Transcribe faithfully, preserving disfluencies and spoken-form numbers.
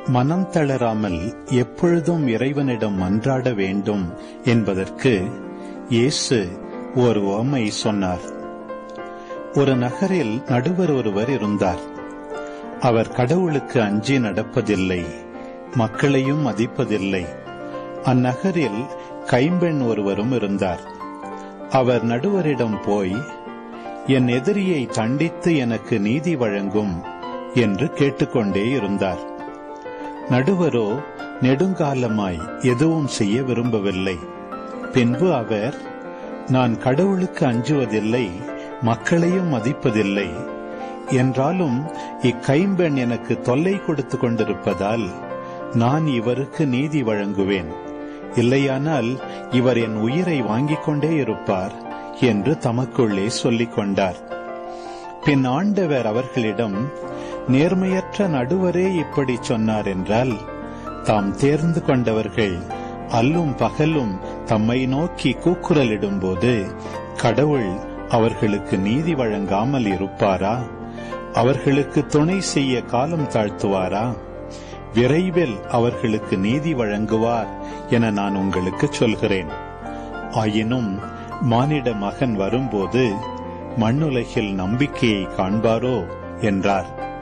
மனம் தளராமல் எப்பொழுதும் இறைவனிடம் மன்றாட வேண்டும் என்பதற்கு இயேசு ஒரு உவமை சொன்னார். ஒரு நகரில் நடுவர் ஒருவர் இருந்தார். அவர் கடவுளுக்கு அஞ்சி நடப்பதில்லை, மக்களையும் மதிப்பதில்லை. அந்நகரில் கைம்பெண் ஒருவரும் இருந்தார். அவர் நடுவரிடம் போய், என் எதிரியை தண்டித்து எனக்கு நீதி வழங்கும் என்று கேட்டுக்கொண்டே இருந்தார். நடுவரோ நெடுங்காலமாய் எதுவும் செய்ய விரும்பவில்லை. பின்பு அவர், நான் கடவுளுக்கு அஞ்சுவதில்லை, மக்களையும் மதிப்பதில்லை. என்றாலும் இக்கைம்பெண் எனக்கு தொல்லை கொடுத்து கொண்டிருப்பதால் நான் இவருக்கு நீதி வழங்குவேன். இல்லையானால் இவர் என் உயிரை வாங்கிக் கொண்டே இருப்பார் என்று தமக்குள்ளே சொல்லிக் கொண்டார். பின் ஆண்டவர் அவர்களிடம், நேர்மையற்ற நடுவரே இப்படி சொன்னார் என்றால், தாம் தேர்ந்து கொண்டவர்கள் அல்லும் பகலும் தம்மை நோக்கி கூக்குரலிடும்போது கடவுள் அவர்களுக்கு நீதி வழங்காமல் இருப்பாரா? அவர்களுக்கு துணை செய்ய காலம் தாழ்த்துவாரா? விரைவில் அவர்களுக்கு நீதி வழங்குவார் என நான் உங்களுக்கு சொல்கிறேன். ஆயினும் மானிட மகன் வரும்போது மண்ணுலகில் நம்பிக்கையை காண்பாரோ என்றார்.